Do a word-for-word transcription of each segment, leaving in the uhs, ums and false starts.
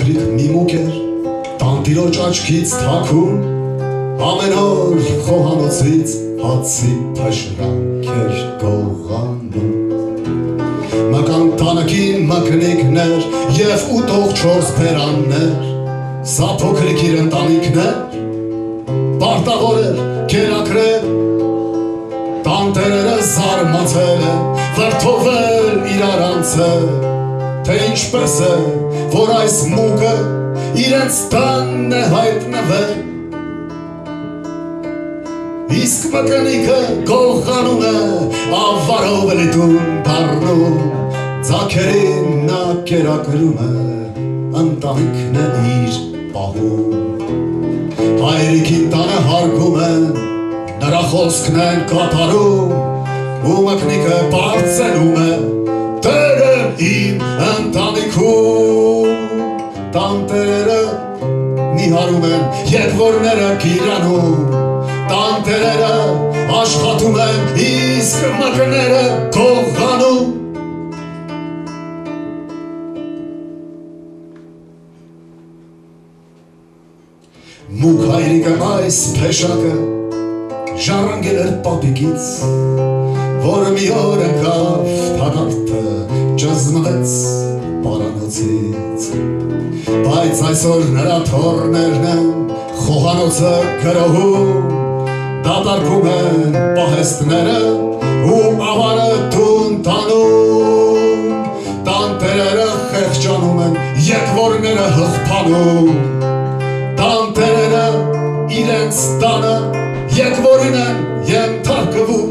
փոքրիկ մի մուկ էր, տանտիրոջ աչքից թաքուն, ամեն օր խոհանոցից հացի փշրանք էր գողանում։ Մկան տանքին մկնիկներ և ուտող չորս բերաններ, սա փոքրիկ իր ընտանիքն էր, պարտավոր էր կերակրել, տանտերերը զարմացել են, վրդովել իրար անցել, թե ինչպես է, որ այս մուկը իրենց տանն է հայտնվել։ Իսկ մկնիկը գողանում է, ավարով էլի տուն դառնում, ձագերին նա կերակրում է, ընտանիքն է իր պահում։ Հայրիկին տանը հարգում են, նրա խոսքն են կատարում, ու մկնիկը բարձրանում է, տերը իմ ընտանիքում։ Տանտերերը նիհարում են, եղբորները գիրանում, տանտերերը աշխատում են, իսկ մկները գողանում։ Մուկ հայրիկը այս փեշակը ժառանգել էր պապիկից, որը մի օր ընկավ թագարդը ճզմվեց պարանոցից, բայց այսօր նրա թոռներն են խոհանոցը գրոհում, դատարկում են պահեստները ու ավարը տուն տանում, տանտերերը խեղճանում են, եղբորները հղփանում, տանտերերը իրենց տանը եղբորին են ենթարկվում։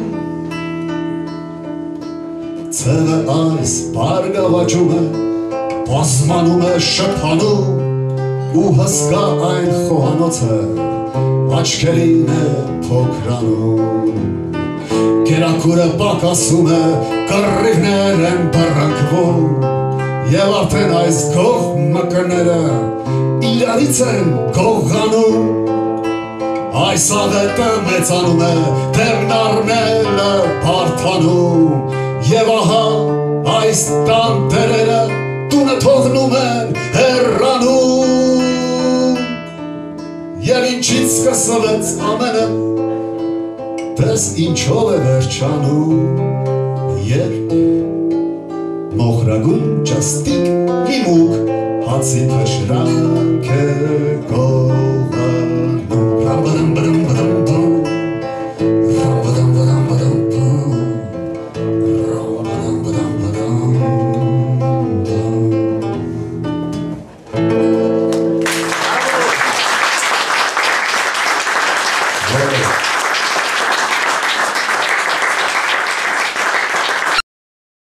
Ցեղը այս բարգավաճում է, բազմանում է շփանում, ու հսկա այն խոհանոցը աչքերին է փոքրանում։ Կերակուրը պակասում է, կռիվներ են բռնկվում, և արդեն այս գող մկները իրարից են գողանում։ Այս աղետը մեծանում է, դեմն առնելը բարդանում, և ահա այս տանտերերը տունը թողնում են հեռանում։ Եվ ինչից սկսվեց ամենը, տես ինչով է վերջանում, երբ մոխրագույն ճաստիկ մի մուկ հացի փշրանք է գող